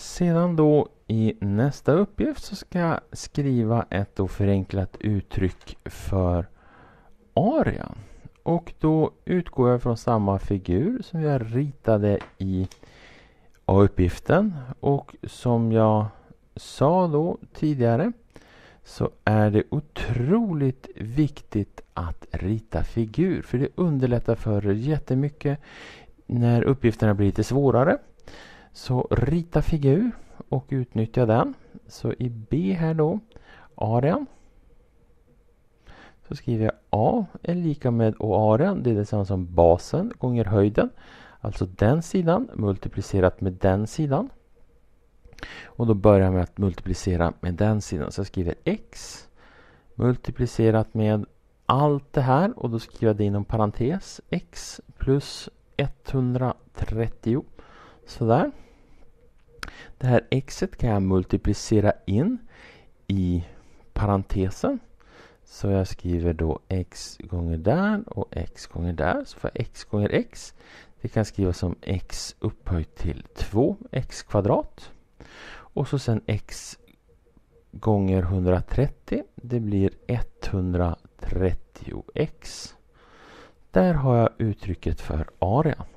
Sedan då i nästa uppgift så ska jag skriva ett då förenklat uttryck för arean. Och då utgår jag från samma figur som jag ritade i A-uppgiften. Och som jag sa då tidigare så är det otroligt viktigt att rita figur. För det underlättar för er jättemycket när uppgifterna blir lite svårare. Så rita figur och utnyttja den. Så i B här då, arean. Så skriver jag A är lika med arean. Det är detsamma som basen gånger höjden. Alltså den sidan multiplicerat med den sidan. Och då börjar jag med att multiplicera med den sidan. Så jag skriver x multiplicerat med allt det här. Och då skriver jag det inom parentes. X plus 130. Sådär. Det här xet kan jag multiplicera in i parentesen. Så jag skriver då x gånger där och x gånger där. Så får jag x gånger x. Det kan skrivas som x upphöjt till 2x kvadrat. Och så sen x gånger 130. Det blir 130x. Där har jag uttrycket för arean.